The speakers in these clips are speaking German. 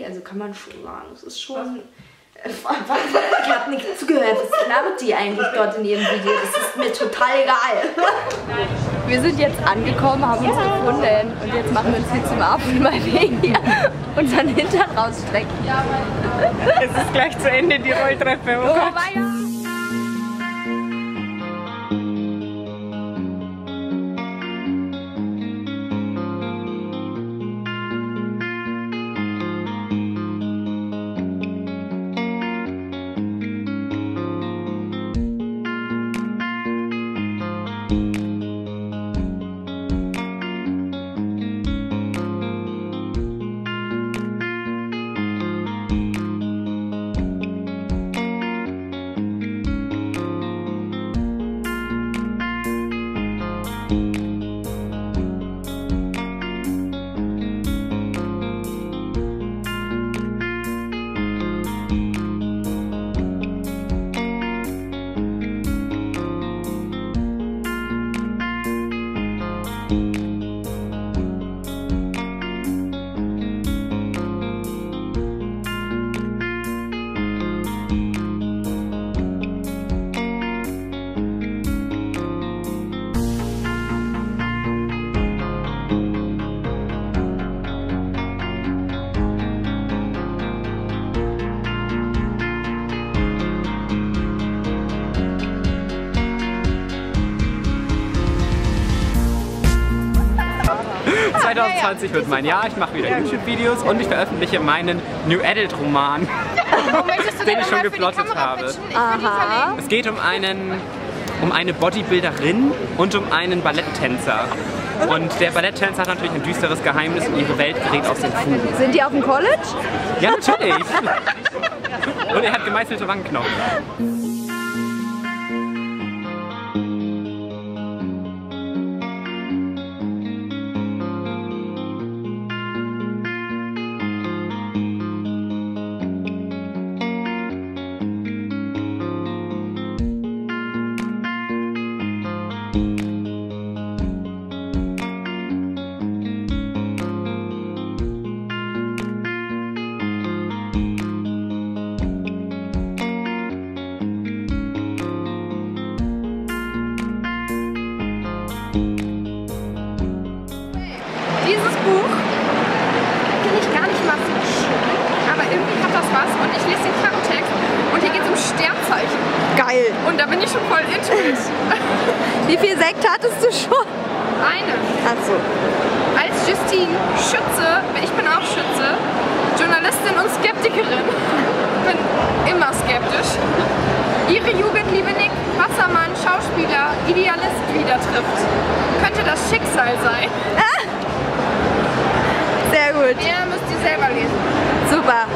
also kann man schon sagen. Es ist schon... Ich habe nicht zugehört. Was labert die eigentlich dort in ihrem Video? Das ist mir total egal. Wir sind jetzt angekommen, haben uns gefunden und jetzt machen wir uns hier zum Abend mal wegen hier unseren Hintern rausstrecken. Es ist gleich zu Ende, die Rolltreppe. Oh Gott. Wird mein Jahr, ich mache wieder YouTube-Videos und ich veröffentliche meinen New Adult-Roman, den ich schon geplottet habe. Aha. Es geht um eine Bodybuilderin und um einen Balletttänzer. Und der Balletttänzer hat natürlich ein düsteres Geheimnis und ihre Welt gerät aus den Fugen. Sind die auf dem College? Ja, natürlich. Und er hat gemeißelte Wangenknochen. Dieses Buch finde ich gar nicht mal so schön, aber irgendwie hat das was und ich lese den Klappentext und hier geht es um Sternzeichen. Geil! Und da bin ich schon voll into it. Wie viel Sekt hattest du schon? Eine. Achso. Als Justine Schütze, ich bin auch Schütze, Journalistin und Skeptikerin, bin immer skeptisch, ihre Jugendliebe Nick Wassermann, Schauspieler, Idealist wieder trifft. Könnte das Schicksal sein? Sehr gut. Ihr müsst ihr selber lesen. Super.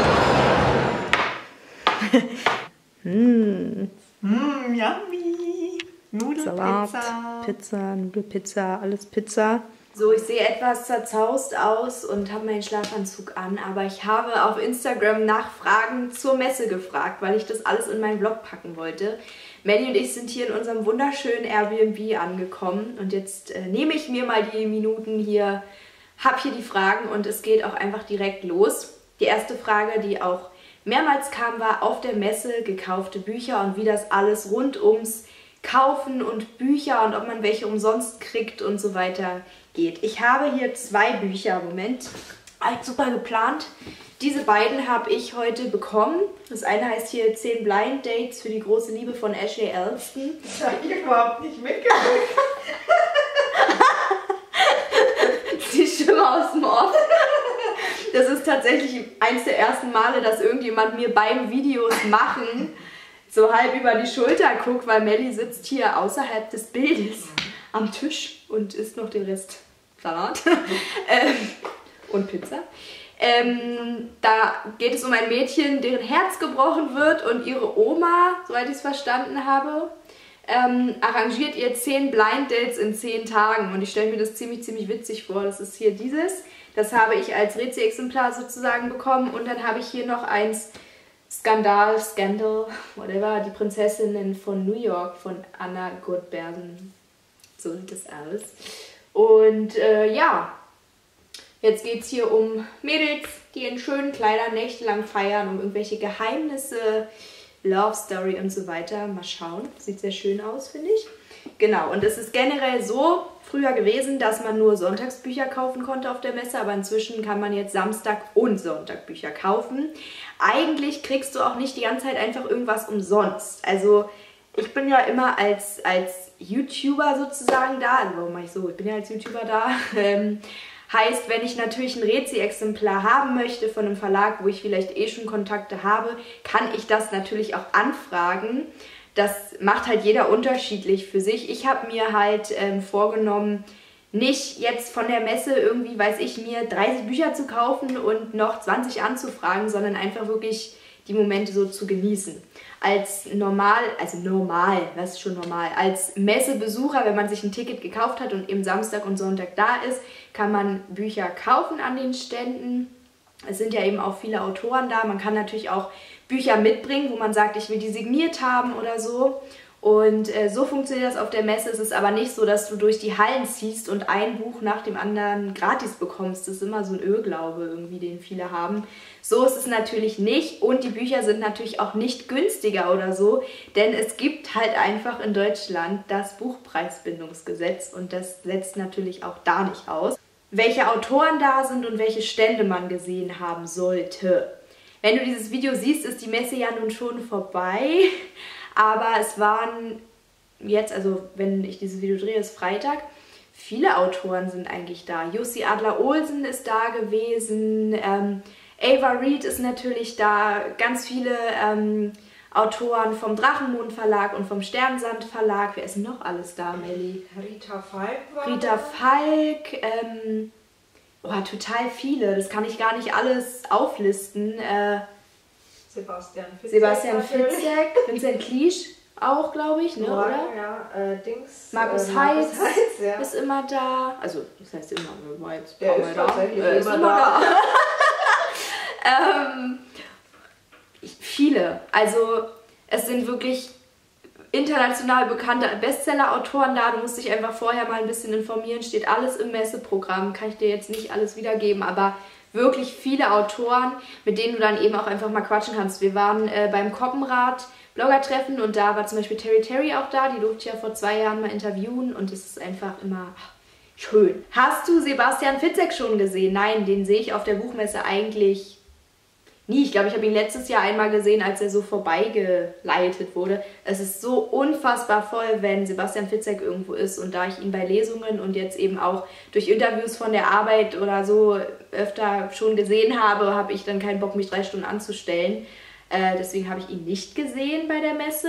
Yummy. Nudelpizza. Pizza, Nudelpizza, alles Pizza. So, ich sehe etwas zerzaust aus und habe meinen Schlafanzug an, aber ich habe auf Instagram nach Fragen zur Messe gefragt, weil ich das alles in meinen Vlog packen wollte. Melli und ich sind hier in unserem wunderschönen Airbnb angekommen und jetzt nehme ich mir mal die Minuten hier, habe hier die Fragen und es geht auch einfach direkt los. Die erste Frage, die auch mehrmals kam, war auf der Messe gekaufte Bücher und wie das alles rund ums Kaufen und Bücher und ob man welche umsonst kriegt und so weiter geht. Ich habe hier 2 Bücher, Moment, super geplant. Diese beiden habe ich heute bekommen. Das eine heißt hier 10 Blind Dates für die große Liebe von Ashley Elston. Das habe ich überhaupt nicht mitgekriegt. Die Stimme aus dem Off. Das ist tatsächlich eins der ersten Male, dass irgendjemand mir beim Videos machen so halb über die Schulter guckt, weil Melli sitzt hier außerhalb des Bildes am Tisch und isst noch den Rest Salat und Pizza. Da geht es um ein Mädchen, deren Herz gebrochen wird und ihre Oma, soweit ich es verstanden habe, arrangiert ihr 10 Blind Dates in 10 Tagen und ich stelle mir das ziemlich witzig vor. Das ist hier dieses, das habe ich als Rezi-Exemplar sozusagen bekommen und dann habe ich hier noch eins, Scandal, whatever, die Prinzessinnen von New York von Anna Goldbergen. So sieht das aus. Und ja, Jetzt geht es hier um Mädels, die in schönen Kleidern nächtelang feiern, um irgendwelche Geheimnisse, Love Story und so weiter. Mal schauen. Sieht sehr schön aus, finde ich. Genau, und es ist generell so früher gewesen, dass man nur Sonntagsbücher kaufen konnte auf der Messe, aber inzwischen kann man jetzt Samstag- und Sonntagbücher kaufen. Eigentlich kriegst du auch nicht die ganze Zeit einfach irgendwas umsonst. Also ich bin ja immer als YouTuber sozusagen da, also warum mache ich so? Ich bin ja als YouTuber da. Heißt, wenn ich natürlich ein Rezi-Exemplar haben möchte von einem Verlag, wo ich vielleicht eh schon Kontakte habe, kann ich das natürlich auch anfragen. Das macht halt jeder unterschiedlich für sich. Ich habe mir halt vorgenommen, nicht jetzt von der Messe irgendwie, weiß ich, mir 30 Bücher zu kaufen und noch 20 anzufragen, sondern einfach wirklich die Momente so zu genießen. Als das ist schon normal, als Messebesucher, wenn man sich ein Ticket gekauft hat und eben Samstag und Sonntag da ist, kann man Bücher kaufen an den Ständen. Es sind ja eben auch viele Autoren da. Man kann natürlich auch Bücher mitbringen, wo man sagt, ich will die signiert haben oder so. Und so funktioniert das auf der Messe. Es ist aber nicht so, dass du durch die Hallen ziehst und ein Buch nach dem anderen gratis bekommst. Das ist immer so ein Irrglaube irgendwie, den viele haben. So ist es natürlich nicht und die Bücher sind natürlich auch nicht günstiger oder so, denn es gibt halt einfach in Deutschland das Buchpreisbindungsgesetz und das setzt natürlich auch da nicht aus, welche Autoren da sind und welche Stände man gesehen haben sollte. Wenn du dieses Video siehst, ist die Messe ja nun schon vorbei. Aber es waren jetzt, also wenn ich dieses Video drehe, ist Freitag, viele Autoren sind eigentlich da. Jussi Adler-Olsen ist da gewesen, Ava Reed ist natürlich da, ganz viele Autoren vom Drachenmond Verlag und vom Sternsand Verlag. Wer ist denn noch alles da, Melli? Rita Falk war Rita Falk, total viele, das kann ich gar nicht alles auflisten. Sebastian Fitzek, Vincent Kliesch auch, glaube ich, ne, oder? Ja, Markus Heitz ja. ist immer da. Also, das heißt immer, war jetzt der ist tatsächlich immer da. Viele. Also, es sind wirklich international bekannte Bestseller-Autoren da. Du musst dich einfach vorher mal ein bisschen informieren. Steht alles im Messeprogramm. Kann ich dir jetzt nicht alles wiedergeben, aber wirklich viele Autoren, mit denen du dann eben auch einfach mal quatschen kannst. Wir waren beim Koppenrad Blogger-Treffen und da war zum Beispiel Terry auch da. Die durfte ich ja vor 2 Jahren mal interviewen und es ist einfach immer schön. Hast du Sebastian Fitzek schon gesehen? Nein, den sehe ich auf der Buchmesse eigentlich nie. Ich glaube, ich habe ihn letztes Jahr einmal gesehen, als er so vorbeigeleitet wurde. Es ist so unfassbar voll, wenn Sebastian Fitzek irgendwo ist. Und da ich ihn bei Lesungen und jetzt eben auch durch Interviews von der Arbeit oder so öfter schon gesehen habe, habe ich dann keinen Bock, mich 3 Stunden anzustellen. Deswegen habe ich ihn nicht gesehen bei der Messe.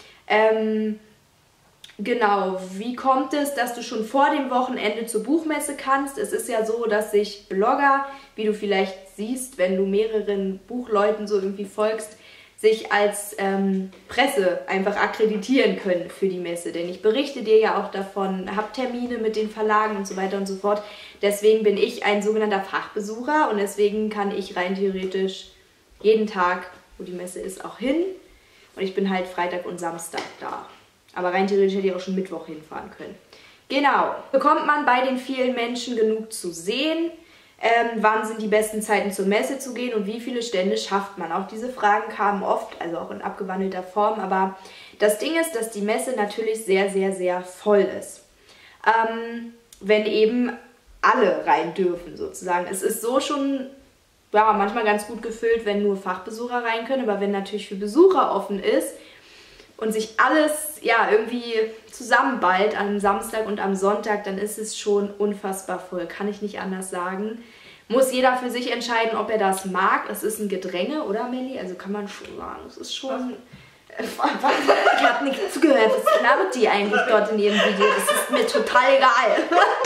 Genau, wie kommt es, dass du schon vor dem Wochenende zur Buchmesse kannst? Es ist ja so, dass sich Blogger, wie du vielleicht siehst, wenn du mehreren Buchleuten so irgendwie folgst, sich als Presse einfach akkreditieren können für die Messe. Denn ich berichte dir ja auch davon, habe Termine mit den Verlagen und so weiter und so fort. Deswegen bin ich ein sogenannter Fachbesucher und deswegen kann ich rein theoretisch jeden Tag, wo die Messe ist, auch hin. Und ich bin halt Freitag und Samstag da. Aber rein theoretisch hätte ich auch schon Mittwoch hinfahren können. Genau. Bekommt man bei den vielen Menschen genug zu sehen? Wann sind die besten Zeiten zur Messe zu gehen und wie viele Stände schafft man? Auch diese Fragen kamen oft, also auch in abgewandelter Form. Aber das Ding ist, dass die Messe natürlich sehr, sehr, sehr voll ist. Wenn eben alle rein dürfen sozusagen. Es ist so schon manchmal ganz gut gefüllt, wenn nur Fachbesucher rein können. Aber wenn natürlich für Besucher offen ist, und sich alles irgendwie zusammenballt am Samstag und am Sonntag, dann ist es schon unfassbar voll. Kann ich nicht anders sagen. Muss jeder für sich entscheiden, ob er das mag. Es ist ein Gedränge, oder Melli? Also kann man schon sagen, es ist schon... Ich habe nicht zugehört. Was labert die eigentlich dort in ihrem Video? Das ist mir total egal.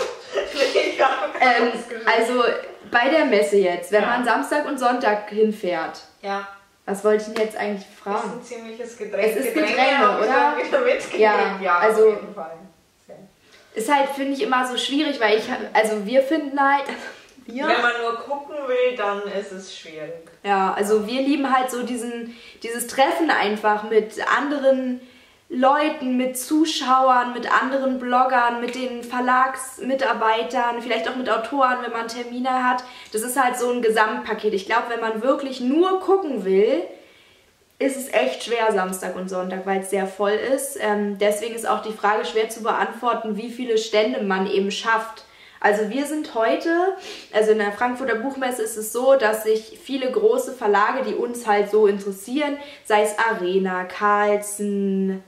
Also bei der Messe jetzt, wenn man Samstag und Sonntag hinfährt. Ja. Was wollte ich denn jetzt eigentlich fragen? Das ist ein ziemliches Gedränge. Es ist Gedränge, oder? Ja, also auf jeden Fall. Ist halt, finde ich, immer so schwierig, weil wir finden halt... Wenn man nur gucken will, dann ist es schwierig. Ja, also wir lieben halt so dieses Treffen einfach mit anderen Leuten, mit Zuschauern, mit anderen Bloggern, mit den Verlagsmitarbeitern, vielleicht auch mit Autoren, wenn man Termine hat. Das ist halt so ein Gesamtpaket. Ich glaube, wenn man wirklich nur gucken will, ist es echt schwer Samstag und Sonntag, weil es sehr voll ist. Deswegen ist auch die Frage schwer zu beantworten, wie viele Stände man eben schafft. Also wir sind heute, also in der Frankfurter Buchmesse ist es so, dass sich viele große Verlage, die uns halt so interessieren, sei es Arena, Carlsen,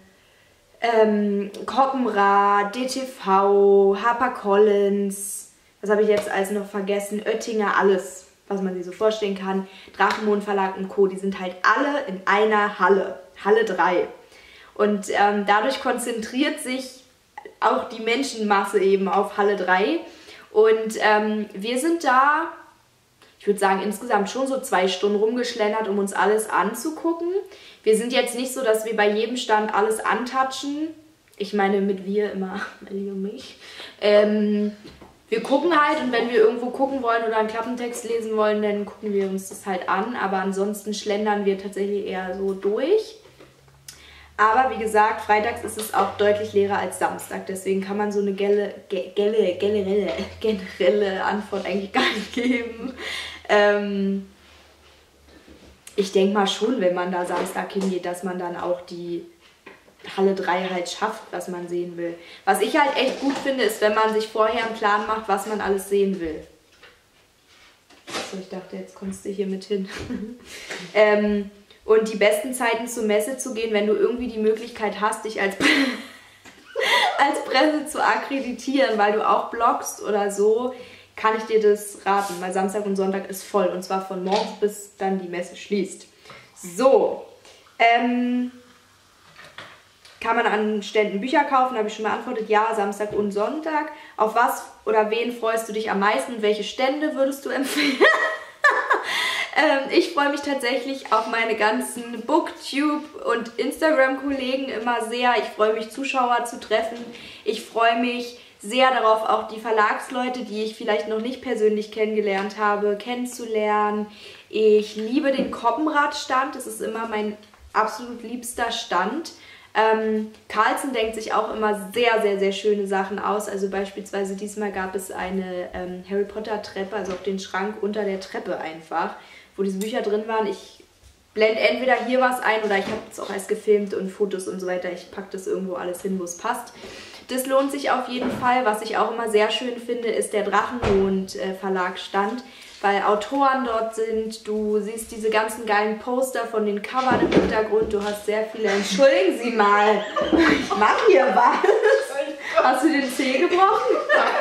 Koppenrad, DTV, HarperCollins, was habe ich jetzt alles noch vergessen, Oettinger, alles, was man sich so vorstellen kann, Drachenmond Verlag und Co., die sind halt alle in einer Halle, Halle 3. Und dadurch konzentriert sich auch die Menschenmasse eben auf Halle 3. Und wir sind da, ich würde sagen, insgesamt schon so 2 Stunden rumgeschlendert, um uns alles anzugucken. Wir sind jetzt nicht so, dass wir bei jedem Stand alles antatschen. Ich meine mit wir immer Melli und mich. Wir gucken halt und wenn wir irgendwo gucken wollen oder einen Klappentext lesen wollen, dann gucken wir uns das halt an. Aber ansonsten schlendern wir tatsächlich eher so durch. Aber wie gesagt, freitags ist es auch deutlich leerer als Samstag. Deswegen kann man so eine generelle Antwort eigentlich gar nicht geben. Ich denke mal schon, wenn man da Samstag hingeht, dass man dann auch die Halle 3 halt schafft, was man sehen will. Was ich halt echt gut finde, ist, wenn man sich vorher einen Plan macht, was man alles sehen will. So, ich dachte, jetzt kommst du hier mit hin. Und die besten Zeiten zur Messe zu gehen, wenn du irgendwie die Möglichkeit hast, dich als Presse zu akkreditieren, weil du auch bloggst oder so, kann ich dir das raten, weil Samstag und Sonntag ist voll und zwar von morgens bis dann die Messe schließt. So, kann man an Ständen Bücher kaufen, habe ich schon beantwortet, ja, Samstag und Sonntag. Auf was oder wen freust du dich am meisten und welche Stände würdest du empfehlen? Ich freue mich tatsächlich auf meine ganzen Booktube- und Instagram-Kollegen immer sehr. Ich freue mich, Zuschauer zu treffen. Ich freue mich sehr darauf, auch die Verlagsleute, die ich vielleicht noch nicht persönlich kennengelernt habe, kennenzulernen. Ich liebe den Koppenrad-Stand. Das ist immer mein absolut liebster Stand. Carlsen denkt sich auch immer sehr, sehr, sehr schöne Sachen aus. Also beispielsweise diesmal gab es eine Harry Potter Treppe, also auf den Schrank unter der Treppe einfach, wo diese Bücher drin waren. Ich blende entweder hier was ein oder ich habe es auch erst gefilmt und Fotos und so weiter. Ich packe das irgendwo alles hin, wo es passt. Das lohnt sich auf jeden Fall. Was ich auch immer sehr schön finde, ist der Drachenmond Verlagsstand, weil Autoren dort sind. Du siehst diese ganzen geilen Poster von den Covern im Hintergrund. Du hast sehr viele... Entschuldigen Sie mal, ich mach hier was. Hast du den Zeh gebrochen?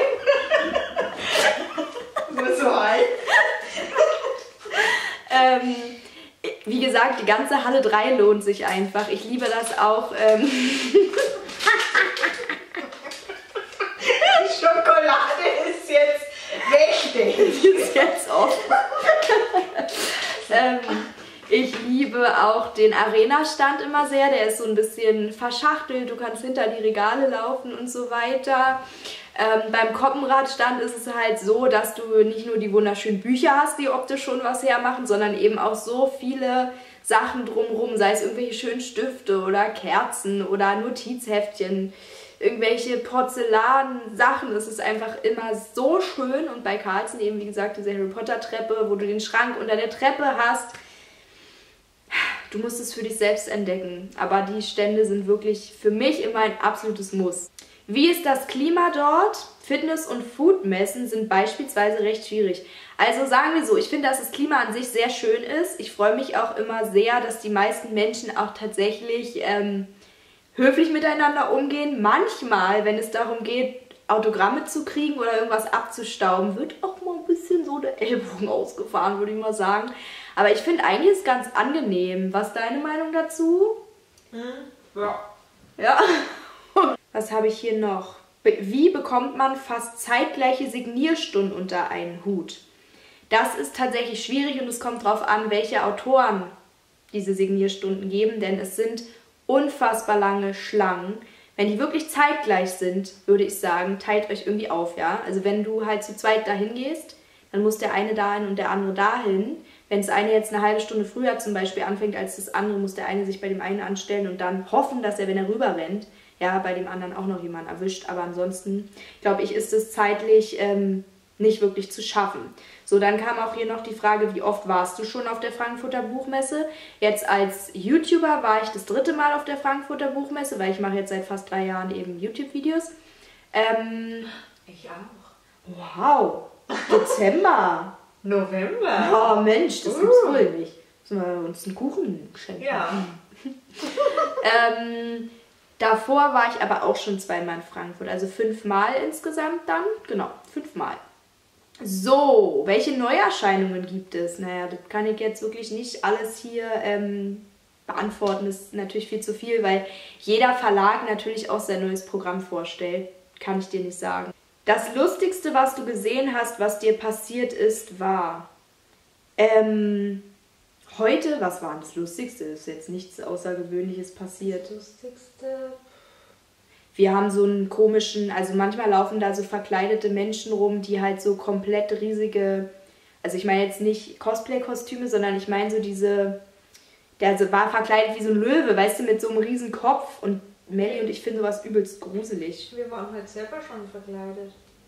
Nein. Nur so alt. Wie gesagt, die ganze Halle 3 lohnt sich einfach. Ich liebe das auch. Die Schokolade ist jetzt wichtig. Die ist jetzt offen. Ich liebe auch den Arena-Stand immer sehr. Der ist so ein bisschen verschachtelt. Du kannst hinter die Regale laufen und so weiter. Beim Koppenradstand ist es halt so, dass du nicht nur die wunderschönen Bücher hast, die optisch schon was hermachen, sondern eben auch so viele Sachen drumherum, sei es irgendwelche schönen Stifte oder Kerzen oder Notizheftchen, irgendwelche Porzellan-Sachen. Es ist einfach immer so schön und bei Carlsen eben, wie gesagt, diese Harry Potter Treppe, wo du den Schrank unter der Treppe hast. Du musst es für dich selbst entdecken, aber die Stände sind wirklich für mich immer ein absolutes Muss. Wie ist das Klima dort? Fitness- und Foodmessen sind beispielsweise recht schwierig. Also sagen wir so, ich finde, dass das Klima an sich sehr schön ist. Ich freue mich auch immer sehr, dass die meisten Menschen auch tatsächlich höflich miteinander umgehen. Manchmal, wenn es darum geht, Autogramme zu kriegen oder irgendwas abzustauben, wird auch mal ein bisschen so der Ellbogen ausgefahren, würde ich mal sagen. Aber ich finde eigentlich ist es ganz angenehm. Was ist deine Meinung dazu? Ja. Ja. Was habe ich hier noch? Wie bekommt man fast zeitgleiche Signierstunden unter einen Hut? Das ist tatsächlich schwierig und es kommt darauf an, welche Autoren diese Signierstunden geben, denn es sind unfassbar lange Schlangen. Wenn die wirklich zeitgleich sind, würde ich sagen, teilt euch irgendwie auf, ja? Also wenn du halt zu zweit dahin gehst, dann muss der eine dahin und der andere dahin. Wenn das eine jetzt eine halbe Stunde früher zum Beispiel anfängt als das andere, muss der eine sich bei dem einen anstellen und dann hoffen, dass er, wenn er rüber rennt, ja, bei dem anderen auch noch jemand erwischt. Aber ansonsten, glaube ich, ist es zeitlich nicht wirklich zu schaffen. So, dann kam auch hier noch die Frage, wie oft warst du schon auf der Frankfurter Buchmesse? Jetzt als YouTuber war ich das 3. Mal auf der Frankfurter Buchmesse, weil ich mache jetzt seit fast 3 Jahren eben YouTube-Videos. Ich auch. Wow, Dezember. November. Oh Mensch, das gibt's wohl nicht. Müssen wir uns einen Kuchen schenken? Ja. Davor war ich aber auch schon 2-mal in Frankfurt, also 5 Mal insgesamt dann. Genau, 5 Mal. So, welche Neuerscheinungen gibt es? Naja, das kann ich jetzt wirklich nicht alles hier beantworten. Das ist natürlich viel zu viel, weil jeder Verlag natürlich auch sein neues Programm vorstellt. Kann ich dir nicht sagen. Das Lustigste, was du gesehen hast, was dir passiert ist, war heute, was war das Lustigste? Ist jetzt nichts Außergewöhnliches passiert. Das Lustigste. Wir haben so einen komischen, also manchmal laufen da so verkleidete Menschen rum, die halt so komplett riesige, also ich meine jetzt nicht Cosplay-Kostüme, sondern ich meine so diese, der war verkleidet wie so ein Löwe, weißt du, mit so einem riesen Kopf. Und Melli und ich finden sowas übelst gruselig. Wir waren halt selber schon verkleidet.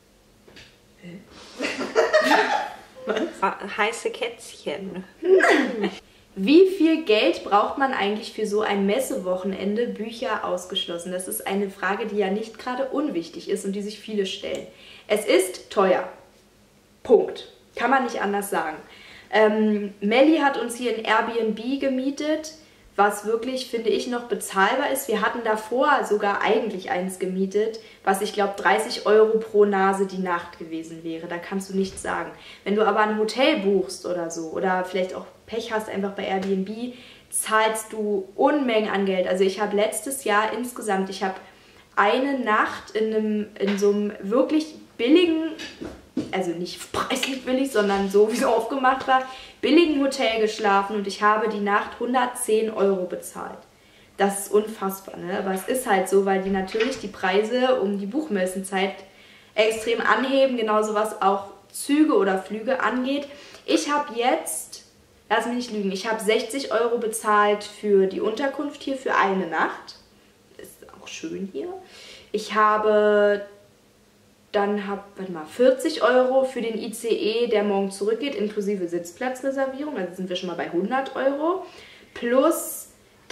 Was? Heiße Kätzchen. Wie viel Geld braucht man eigentlich für so ein Messewochenende, Bücher ausgeschlossen? Das ist eine Frage, die ja nicht gerade unwichtig ist und die sich viele stellen. Es ist teuer. Punkt. Kann man nicht anders sagen. Melli hat uns hier ein Airbnb gemietet, was wirklich, finde ich, noch bezahlbar ist. Wir hatten davor sogar eigentlich eins gemietet, was ich glaube 30 € pro Nase die Nacht gewesen wäre. Da kannst du nichts sagen. Wenn du aber ein Hotel buchst oder so oder vielleicht auch Pech hast einfach bei Airbnb, zahlst du Unmengen an Geld. Also ich habe letztes Jahr insgesamt, ich habe eine Nacht in so einem wirklich billigen, also nicht preislich billig, sondern so wie es aufgemacht war, billigen Hotel geschlafen und ich habe die Nacht 110 € bezahlt. Das ist unfassbar, ne? Aber es ist halt so, weil die natürlich die Preise um die Buchmessenzeit extrem anheben, genauso was auch Züge oder Flüge angeht. Ich habe jetzt, lass mich nicht lügen, ich habe 60 € bezahlt für die Unterkunft hier für eine Nacht. Ist auch schön hier. Ich habe dann 40 € für den ICE, der morgen zurückgeht, inklusive Sitzplatzreservierung. Also sind wir schon mal bei 100 € plus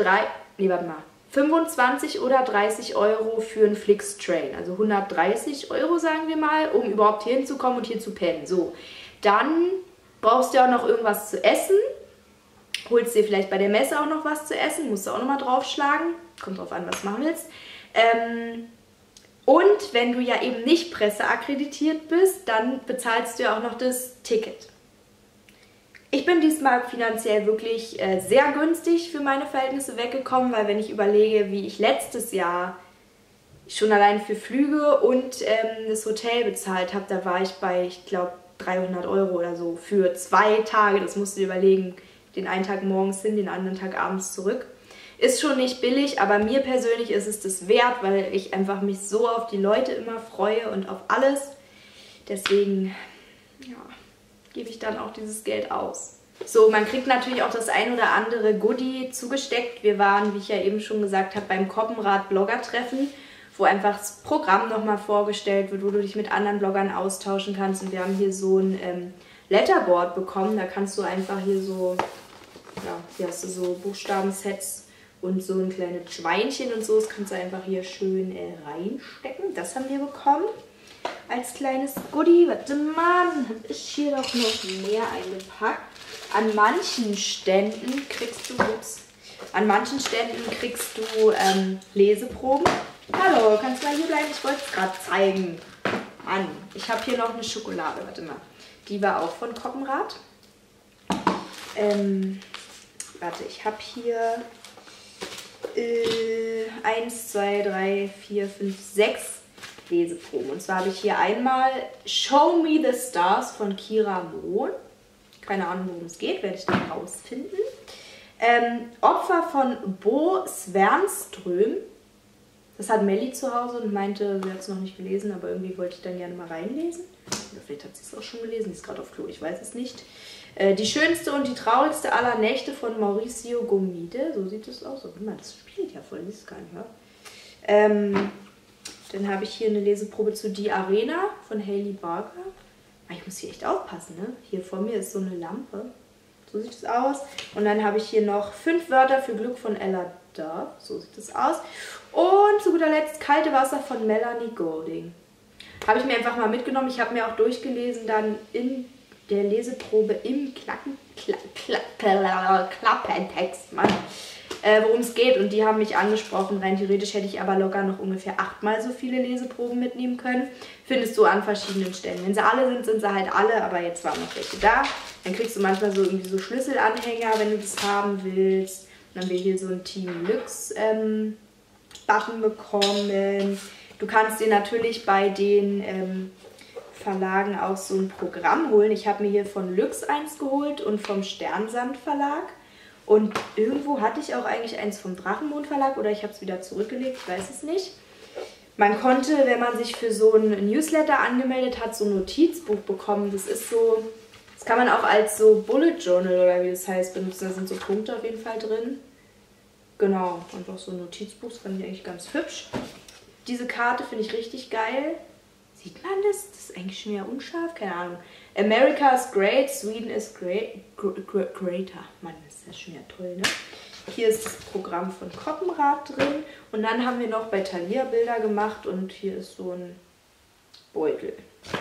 25 oder 30 € für einen Flixtrain. Also 130 € sagen wir mal, um überhaupt hier hinzukommen und hier zu pennen. So, dann brauchst du ja auch noch irgendwas zu essen. Holst dir vielleicht bei der Messe auch noch was zu essen. Musst du auch nochmal draufschlagen. Kommt drauf an, was du machen willst. Und wenn du ja eben nicht presseakkreditiert bist, dann bezahlst du ja auch noch das Ticket. Ich bin diesmal finanziell wirklich sehr günstig für meine Verhältnisse weggekommen, weil wenn ich überlege, wie ich letztes Jahr schon allein für Flüge und das Hotel bezahlt habe, da war ich bei, ich glaube, 300 € oder so für 2 Tage. Das musst du dir überlegen, den einen Tag morgens hin, den anderen Tag abends zurück. Ist schon nicht billig, aber mir persönlich ist es das wert, weil ich einfach mich so auf die Leute immer freue und auf alles. Deswegen, ja, gebe ich dann auch dieses Geld aus. So, man kriegt natürlich auch das ein oder andere Goodie zugesteckt. Wir waren, wie ich ja eben schon gesagt habe, beim Koppenrad-Blogger-Treffen, wo einfach das Programm nochmal vorgestellt wird, wo du dich mit anderen Bloggern austauschen kannst. Und wir haben hier so ein Letterboard bekommen. Da kannst du einfach hier so, ja, hier hast du so Buchstabensets und so ein kleines Schweinchen und so. Das kannst du einfach hier schön reinstecken. Das haben wir bekommen als kleines Goodie. Warte mal, habe ich hier doch noch mehr eingepackt. An manchen Ständen kriegst du Leseproben. Hallo, kannst du mal hier bleiben? Ich wollte es gerade zeigen. Mann, ich habe hier noch eine Schokolade. Warte mal. Die war auch von Koppenrad. Warte, ich habe hier 1, 2, 3, 4, 5, 6 Leseproben. Und zwar habe ich hier einmal Show Me the Stars von Kira Mohn. Keine Ahnung, worum es geht, werde ich dann rausfinden. Opfer von Bo Svernström. Das hat Melli zu Hause und meinte, sie hat es noch nicht gelesen, aber irgendwie wollte ich dann gerne mal reinlesen. Oder vielleicht hat sie es auch schon gelesen, die ist gerade auf Klo, ich weiß es nicht. Die schönste und die traurigste aller Nächte von Mauricio Gomide. So sieht es aus. Oh, guck mal, das spielt ja voll, das ist gar nicht, ja. Dann habe ich hier eine Leseprobe zu Die Arena von Hailey Barker. Ich muss hier echt aufpassen, ne? Hier vor mir ist so eine Lampe. So sieht es aus. Und dann habe ich hier noch 5 Wörter für Glück von Ella Duff. So sieht es aus. Und zu guter Letzt Kalte Wasser von Melanie Golding. Habe ich mir einfach mal mitgenommen. Ich habe mir auch durchgelesen dann in der Leseprobe im Klappentext, worum es geht. Und die haben mich angesprochen. Rein theoretisch hätte ich aber locker noch ungefähr 8-mal so viele Leseproben mitnehmen können. Findest du an verschiedenen Stellen. Wenn sie alle sind, sind sie halt alle. Aber jetzt waren noch welche da. Dann kriegst du manchmal so irgendwie so Schlüsselanhänger, wenn du das haben willst. Und dann haben wir hier so einen Team Lux Button bekommen. Du kannst dir natürlich bei den Verlagen auch so ein Programm holen. Ich habe mir hier von Lux eins geholt und vom Sternsand Verlag. Und irgendwo hatte ich auch eigentlich eins vom Drachenmond Verlag oder ich habe es wieder zurückgelegt, ich weiß es nicht. Man konnte, wenn man sich für so ein Newsletter angemeldet hat, so ein Notizbuch bekommen. Das ist so, das kann man auch als so Bullet Journal oder wie das heißt benutzen. Da sind so Punkte auf jeden Fall drin. Genau, einfach so ein Notizbuch, das fand ich eigentlich ganz hübsch. Diese Karte finde ich richtig geil. Sieht man das? Das ist eigentlich schon wieder unscharf, keine Ahnung. America is great, Sweden is greater. Mann, ist das schon wieder toll, ne? Hier ist das Programm von Koppenrad drin. Und dann haben wir noch bei Thalia Bilder gemacht und hier ist so ein Beutel.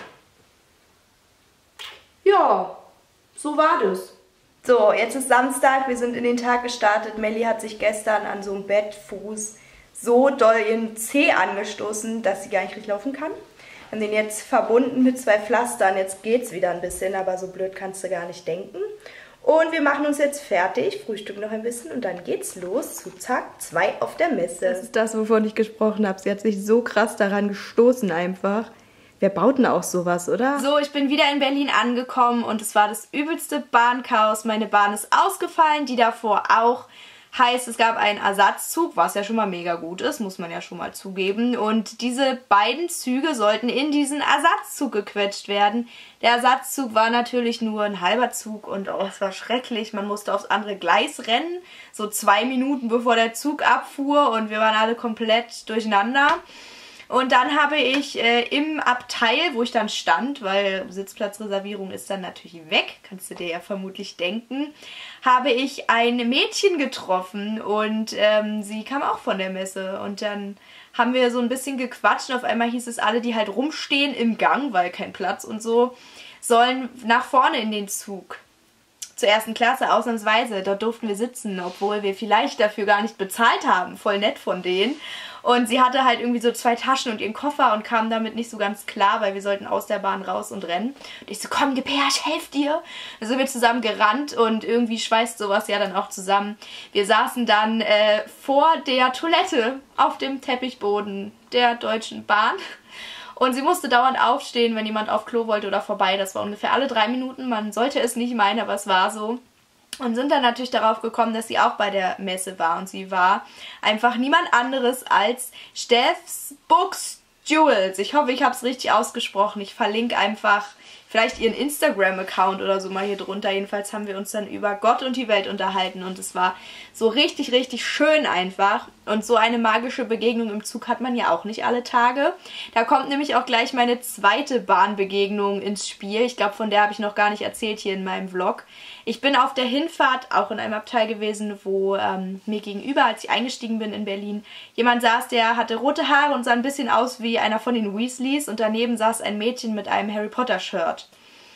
Ja, so war das. So, jetzt ist Samstag, wir sind in den Tag gestartet. Melli hat sich gestern an so einem Bettfuß so doll ihren Zeh angestoßen, dass sie gar nicht richtig laufen kann. Wir haben den jetzt verbunden mit 2 Pflastern. Jetzt geht's wieder ein bisschen, aber so blöd kannst du gar nicht denken. Und wir machen uns jetzt fertig, frühstücken noch ein bisschen und dann geht's los zu Tag 2 auf der Messe. Das ist das, wovon ich gesprochen habe. Sie hat sich so krass daran gestoßen einfach. Wer baut denn auch sowas, oder? So, ich bin wieder in Berlin angekommen und es war das übelste Bahnchaos. Meine Bahn ist ausgefallen, die davor auch. Heißt, es gab einen Ersatzzug, was ja schon mal mega gut ist, muss man ja schon mal zugeben. Und diese beiden Züge sollten in diesen Ersatzzug gequetscht werden. Der Ersatzzug war natürlich nur ein halber Zug und oh, es war schrecklich. Man musste aufs andere Gleis rennen, so 2 Minuten bevor der Zug abfuhr und wir waren alle komplett durcheinander. Und dann habe ich im Abteil, wo ich dann stand, weil Sitzplatzreservierung ist dann natürlich weg, kannst du dir ja vermutlich denken, habe ich ein Mädchen getroffen und sie kam auch von der Messe. Und dann haben wir so ein bisschen gequatscht und auf einmal hieß es, alle, die halt rumstehen im Gang, weil kein Platz und so, sollen nach vorne in den Zug. Zur ersten Klasse, ausnahmsweise. Dort durften wir sitzen, obwohl wir vielleicht dafür gar nicht bezahlt haben. Voll nett von denen. Und sie hatte halt irgendwie so 2 Taschen und ihren Koffer und kam damit nicht so ganz klar, weil wir sollten aus der Bahn raus und rennen. Und ich so, komm, gib her, ich helf dir. Dann sind wir zusammen gerannt und irgendwie schweißt sowas ja dann auch zusammen. Wir saßen dann vor der Toilette auf dem Teppichboden der Deutschen Bahn. Und sie musste dauernd aufstehen, wenn jemand auf Klo wollte oder vorbei. Das war ungefähr alle 3 Minuten. Man sollte es nicht meinen, aber es war so. Und sind dann natürlich darauf gekommen, dass sie auch bei der Messe war. Und sie war einfach niemand anderes als Steffs Books Jewels. Ich hoffe, ich habe es richtig ausgesprochen. Ich verlinke einfach vielleicht ihren Instagram-Account oder so mal hier drunter. Jedenfalls haben wir uns dann über Gott und die Welt unterhalten und es war so richtig, richtig schön einfach. Und so eine magische Begegnung im Zug hat man ja auch nicht alle Tage. Da kommt nämlich auch gleich meine zweite Bahnbegegnung ins Spiel. Ich glaube, von der habe ich noch gar nicht erzählt hier in meinem Vlog. Ich bin auf der Hinfahrt auch in einem Abteil gewesen, wo mir gegenüber, als ich eingestiegen bin in Berlin, jemand saß, der hatte rote Haare und sah ein bisschen aus wie einer von den Weasleys und daneben saß ein Mädchen mit einem Harry Potter Shirt.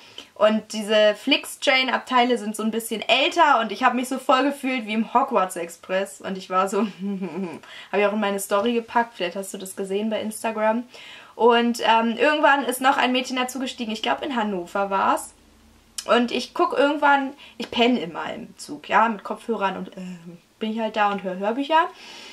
Und diese Flix-Train-Abteile sind so ein bisschen älter und ich habe mich so voll gefühlt wie im Hogwarts Express. Und ich war so, habe ich auch in meine Story gepackt, vielleicht hast du das gesehen bei Instagram. Und irgendwann ist noch ein Mädchen dazugestiegen, ich glaube in Hannover war es. Und ich gucke irgendwann, ich penne immer im Zug, ja, mit Kopfhörern und bin ich halt da und höre Hörbücher.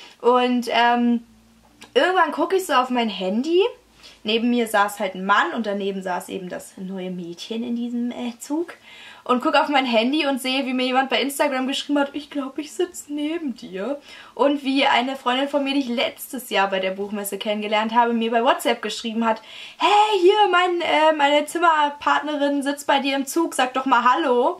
Und irgendwann gucke ich so auf mein Handy. Neben mir saß halt ein Mann und daneben saß eben das neue Mädchen in diesem Zug. und gucke auf mein Handy und sehe, wie mir jemand bei Instagram geschrieben hat, ich glaube, ich sitze neben dir. Und wie eine Freundin von mir, die ich letztes Jahr bei der Buchmesse kennengelernt habe, mir bei WhatsApp geschrieben hat, hey, hier, meine Zimmerpartnerin sitzt bei dir im Zug, sag doch mal Hallo.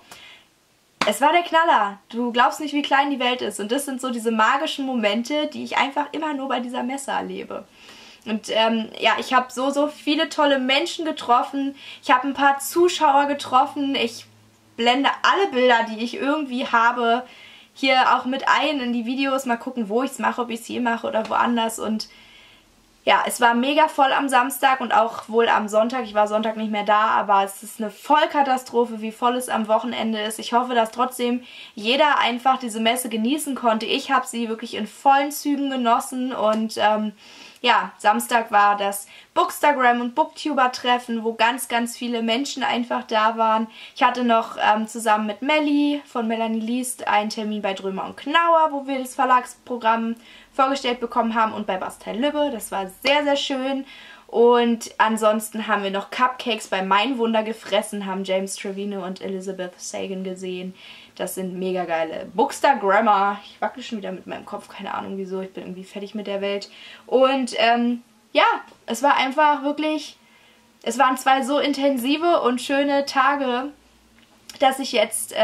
Es war der Knaller. Du glaubst nicht, wie klein die Welt ist. Und das sind so diese magischen Momente, die ich einfach immer nur bei dieser Messe erlebe. Und ja, ich habe so viele tolle Menschen getroffen. Ich habe ein paar Zuschauer getroffen. Ich blende alle Bilder, die ich irgendwie habe, hier auch mit ein in die Videos. Mal gucken, wo ich es mache, ob ich es hier mache oder woanders. Und ja, es war mega voll am Samstag und auch wohl am Sonntag. Ich war Sonntag nicht mehr da, aber es ist eine Vollkatastrophe, wie voll es am Wochenende ist. Ich hoffe, dass trotzdem jeder einfach diese Messe genießen konnte. Ich habe sie wirklich in vollen Zügen genossen und ja, Samstag war das Bookstagram und Booktuber-Treffen, wo ganz, ganz viele Menschen einfach da waren. Ich hatte noch zusammen mit Melli von Melanie Liest einen Termin bei Drömer und Knauer, wo wir das Verlagsprogramm vorgestellt bekommen haben und bei Bastei Lübbe. Das war sehr, sehr schön. Und ansonsten haben wir noch Cupcakes bei Mein Wunder gefressen, haben James Trevino und Elizabeth Sagan gesehen. Das sind mega geile Bookstagrammer. Ich wackele schon wieder mit meinem Kopf, keine Ahnung wieso. Ich bin irgendwie fertig mit der Welt. Und ja, es war einfach wirklich, es waren 2 so intensive und schöne Tage, dass ich jetzt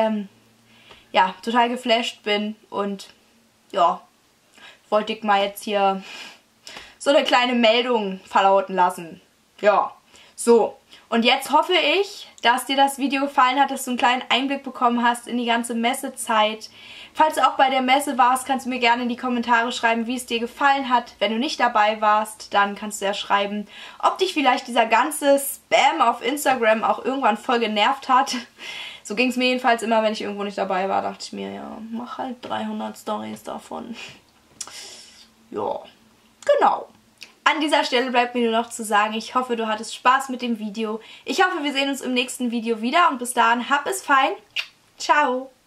ja, total geflasht bin und ja, wollte ich mal jetzt hier so eine kleine Meldung verlauten lassen. Ja, so. Und jetzt hoffe ich, dass dir das Video gefallen hat, dass du einen kleinen Einblick bekommen hast in die ganze Messezeit. Falls du auch bei der Messe warst, kannst du mir gerne in die Kommentare schreiben, wie es dir gefallen hat. Wenn du nicht dabei warst, dann kannst du ja schreiben, ob dich vielleicht dieser ganze Spam auf Instagram auch irgendwann voll genervt hat. So ging es mir jedenfalls immer, wenn ich irgendwo nicht dabei war, dachte ich mir, ja, mach halt 300 Storys davon. Ja, genau. An dieser Stelle bleibt mir nur noch zu sagen, ich hoffe, du hattest Spaß mit dem Video. Ich hoffe, wir sehen uns im nächsten Video wieder und bis dahin, hab es fein. Ciao.